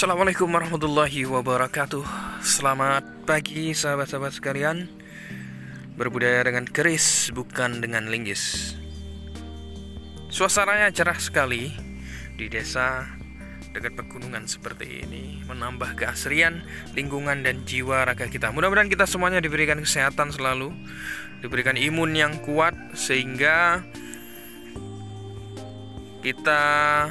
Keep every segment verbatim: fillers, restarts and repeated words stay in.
Assalamualaikum warahmatullahi wabarakatuh. Selamat pagi sahabat-sahabat sekalian. Berbudaya dengan keris, bukan dengan linggis. Suasananya cerah sekali di desa dekat pegunungan seperti ini, menambah keasrian lingkungan dan jiwa raga kita. Mudah-mudahan kita semuanya diberikan kesehatan selalu, diberikan imun yang kuat, sehingga kita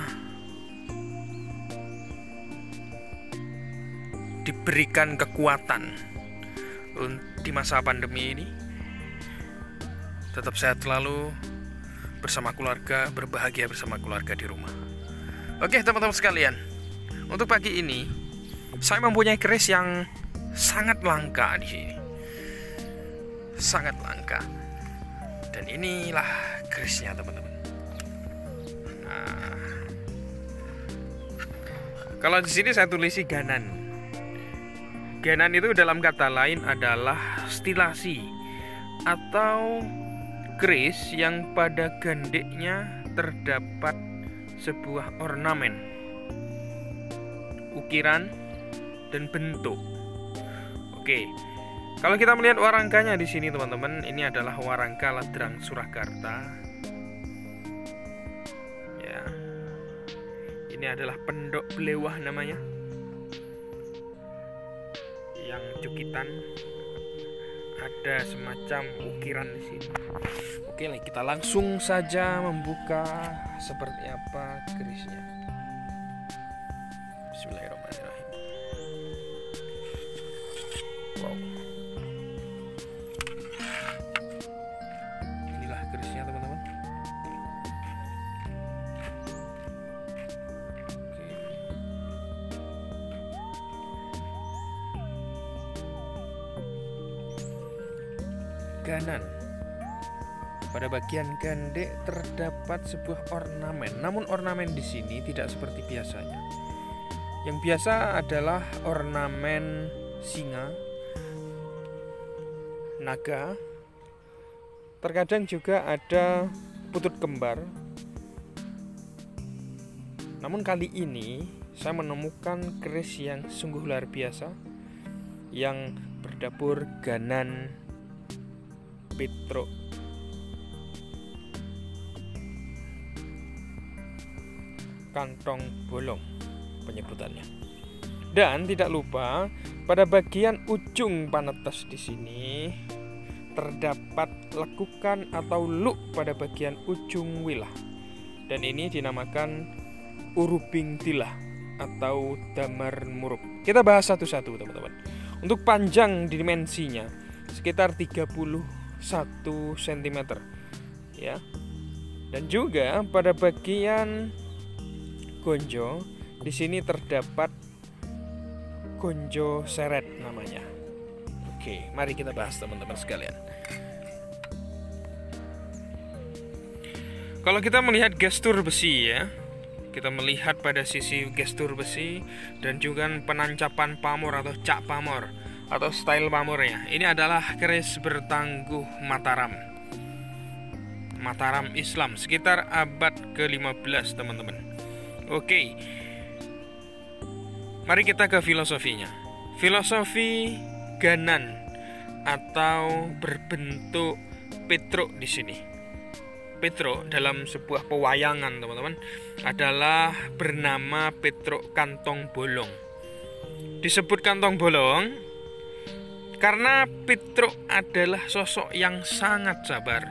diberikan kekuatan di masa pandemi ini. Tetap sehat selalu bersama keluarga, berbahagia bersama keluarga di rumah. Oke teman-teman sekalian, untuk pagi ini saya mempunyai keris yang sangat langka di sini, sangat langka. Dan inilah kerisnya teman-teman. Nah, kalau di sini saya tulisi ganan. Ganan itu dalam kata lain adalah stilasi atau keris yang pada gendeknya terdapat sebuah ornamen, ukiran, dan bentuk. Oke, kalau kita melihat warangkanya di sini teman-teman, ini adalah warangka Ladrang Surakarta. Ya, ini adalah pendok belewah namanya, yang cukitan ada semacam ukiran di sini. Oke, kita langsung saja membuka seperti apa kerisnya. Bismillahirrahmanirrahim. Wow. Inilah kerisnya teman-teman. Ganan. Pada bagian gandek terdapat sebuah ornamen. Namun ornamen di sini tidak seperti biasanya. Yang biasa adalah ornamen singa, naga. Terkadang juga ada putut kembar. Namun kali ini saya menemukan keris yang sungguh luar biasa, yang berdapur ganan Petruk. Kantong bolong penyebutannya. Dan tidak lupa pada bagian ujung panetes di sini terdapat lekukan atau luk pada bagian ujung wilah. Dan ini dinamakan urubing tilah atau damar muruk. Kita bahas satu-satu teman-teman. Untuk panjang dimensinya sekitar tiga puluh satu sentimeter ya. Dan juga pada bagian gonjo di sini terdapat gonjo seret namanya. Oke, mari kita bahas teman-teman sekalian. Kalau kita melihat gestur besi ya, kita melihat pada sisi gestur besi dan juga penancapan pamor atau cak pamor atau style pamornya. Ini adalah keris bertangguh Mataram. Mataram Islam sekitar abad ke lima belas teman-teman. Oke, mari kita ke filosofinya. Filosofi ganan atau berbentuk Petruk di sini. Petruk dalam sebuah pewayangan teman-teman adalah bernama Petruk kantong bolong. Disebut kantong bolong karena Petruk adalah sosok yang sangat sabar.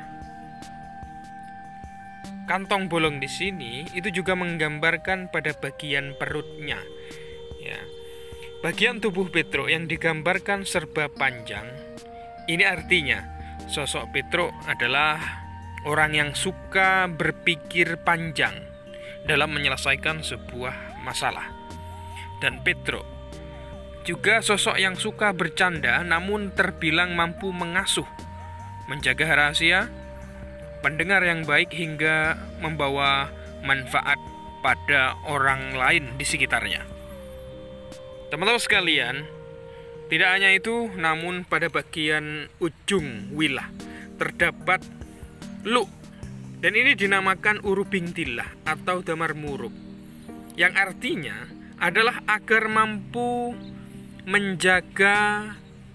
Kantong bolong di sini itu juga menggambarkan pada bagian perutnya. Ya. Bagian tubuh Petruk yang digambarkan serba panjang. Ini artinya sosok Petruk adalah orang yang suka berpikir panjang dalam menyelesaikan sebuah masalah. Dan Petruk juga sosok yang suka bercanda namun terbilang mampu mengasuh, menjaga rahasia, pendengar yang baik hingga membawa manfaat pada orang lain di sekitarnya. Teman-teman sekalian, tidak hanya itu, namun pada bagian ujung wilah terdapat luk, dan ini dinamakan urubing tilah atau damar muruk, yang artinya adalah agar mampu menjaga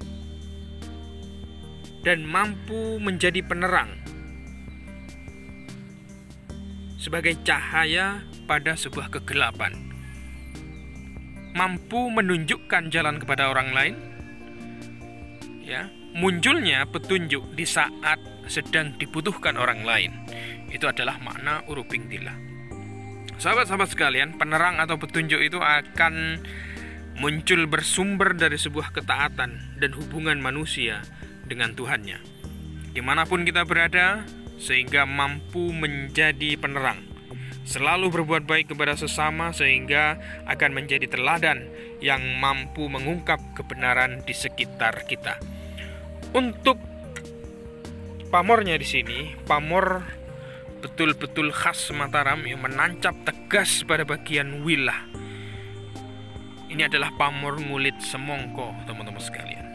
dan mampu menjadi penerang sebagai cahaya pada sebuah kegelapan, mampu menunjukkan jalan kepada orang lain, ya, munculnya petunjuk di saat sedang dibutuhkan orang lain. Itu adalah makna uruping tillah. Sahabat-sahabat sekalian, penerang atau petunjuk itu akan muncul bersumber dari sebuah ketaatan dan hubungan manusia dengan Tuhannya, dimanapun kita berada, sehingga mampu menjadi penerang, selalu berbuat baik kepada sesama, sehingga akan menjadi teladan yang mampu mengungkap kebenaran di sekitar kita. Untuk pamornya di sini, pamor betul-betul khas Mataram yang menancap tegas pada bagian wilah. Ini adalah pamor ngulit semongko, teman-teman sekalian.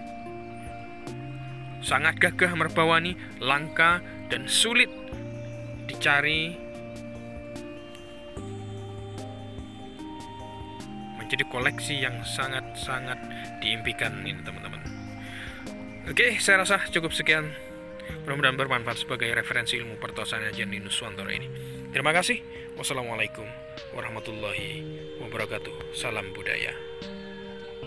Sangat gagah merbawani, langka dan sulit dicari, menjadi koleksi yang sangat-sangat diimpikan ini, teman-teman. Oke, saya rasa cukup sekian. Mudah-mudahan bermanfaat sebagai referensi ilmu pertosan Ajian Nuswantoro ini. Terima kasih. Wassalamualaikum warahmatullahi wabarakatuh. Salam budaya.